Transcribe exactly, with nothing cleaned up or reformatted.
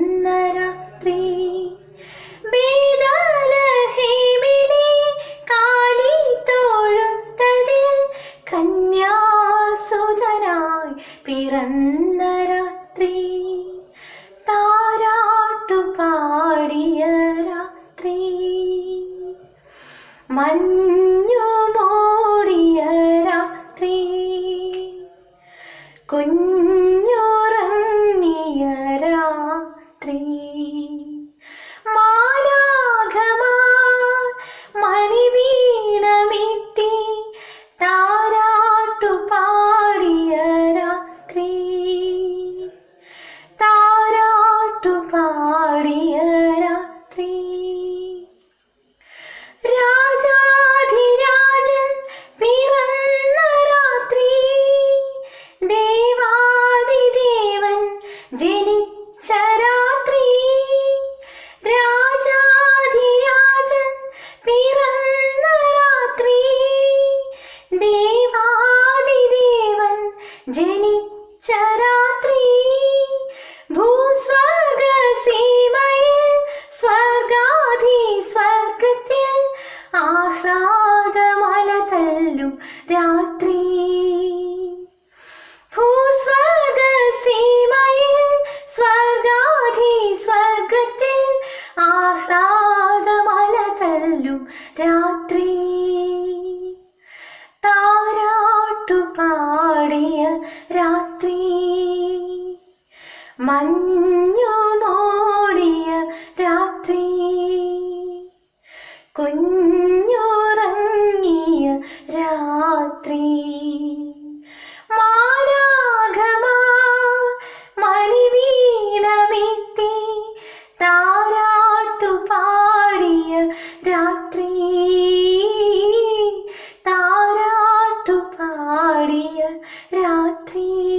രാത്രി ബേഥലഹേമിലെ കാലിത്തൊഴുത്തതിൽ കന്യാസുതനായി പിറന്ന രാത്രി താരാട്ടുപാടിയ രാത്രി മഞ്ഞു മൂടിയ രാത്രി കുഞ്ഞുറങ്ങിയ രാത്രി മാലാഖമാർ മണിവീണമീട്ടി താരാട്ടുപാടിയ രാത്രി താരാട്ടുപാടിയ രാത്രി രാജാധിരാജൻ പിറന്ന രാത്രി ദേവാദിദേവൻ ജനിച്ച രാത്രി രാജാധിരാജൻ പിറന്ന രാത്രി ദേവാദിദേവൻ ജനിച്ച രാത്രി ഭൂസ്വർഗ സീമയിൽ സ്വർഗാധി സ്വർഗത്തിൽ ആഹ്ലാദമല തല്ലും രാത്രി ഭൂസ്വർഗ സീമയിൽ സ്വർഗാധി സ്വർഗത്തിൽ ആഹ്ലാദമല തല്ലും രാത്രി താരാട്ടുപാടിയ രാത്രി മഞ്ഞു മൂടിയ രാത്രി കുഞ്ഞുറങ്ങിയ രാത്രി മാലാഖമാർ മണിവീണമീട്ടി താരാട്ടുപാടിയ രാത്രി താരാട്ടുപാടിയ രാത്രി.